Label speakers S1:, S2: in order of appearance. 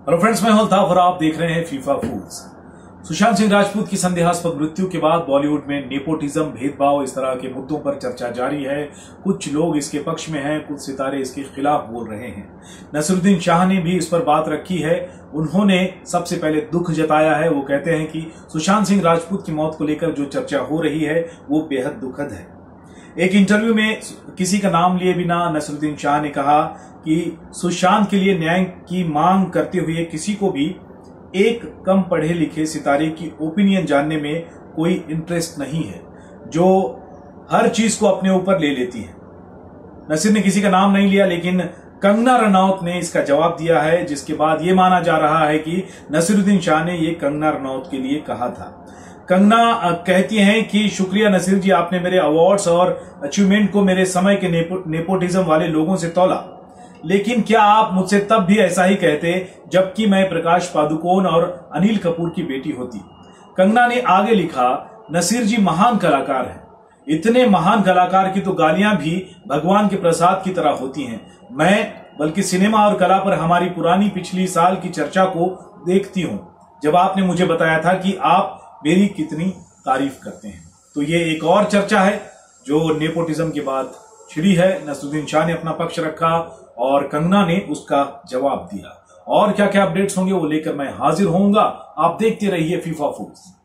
S1: Hello friends, मैं अल्ताफ और आप देख रहे हैं फीफा फूल्स। सुशांत सिंह राजपूत की संदेहास्पद मृत्यु के बाद बॉलीवुड में नेपोटिज्म, भेदभाव, इस तरह के मुद्दों पर चर्चा जारी है। कुछ लोग इसके पक्ष में हैं, कुछ सितारे इसके खिलाफ बोल रहे हैं। नसीरुद्दीन शाह ने भी इस पर बात रखी है। उन्होंने सबसे पहले दुख जताया है। वो कहते हैं कि सुशांत सिंह राजपूत की मौत को लेकर जो चर्चा हो रही है वो बेहद दुखद है। एक इंटरव्यू में किसी का नाम लिए बिना नसीरुद्दीन शाह ने कहा कि सुशांत के लिए न्याय की मांग करते हुए किसी को भी एक कम पढ़े लिखे सितारे की ओपिनियन जानने में कोई इंटरेस्ट नहीं है, जो हर चीज को अपने ऊपर ले लेती है। नसीर ने किसी का नाम नहीं लिया, लेकिन कंगना रनौत ने इसका जवाब दिया है, जिसके बाद यह माना जा रहा है कि नसीरुद्दीन शाह ने यह कंगना रनौत के लिए कहा था। कंगना कहती हैं कि शुक्रिया नसीर जी, आपने मेरे अवार्ड्स और अचीवमेंट को मेरे समय के नेपोटिज्म वाले लोगों से तौला, लेकिन क्या आप मुझसे तब भी ऐसा ही कहते जबकि मैं प्रकाश पादुकोण और अनिल कपूर की बेटी होती। कंगना ने आगे लिखा, नसीर जी महान कलाकार हैं। इतने महान कलाकार की तो गालियां भी भगवान के प्रसाद की तरह होती हैं। मैं बल्कि सिनेमा और कला पर हमारी पुरानी पिछली साल की चर्चा को देखती हूं, जब आपने मुझे बताया था कि आप मेरी कितनी तारीफ करते हैं। तो ये एक और चर्चा है जो नेपोटिज्म के बाद छिड़ी है। नसीरुद्दीन शाह ने अपना पक्ष रखा और कंगना ने उसका जवाब दिया। और क्या क्या अपडेट्स होंगे वो लेकर मैं हाजिर होऊंगा। आप देखते रहिए फीफा फूल्स।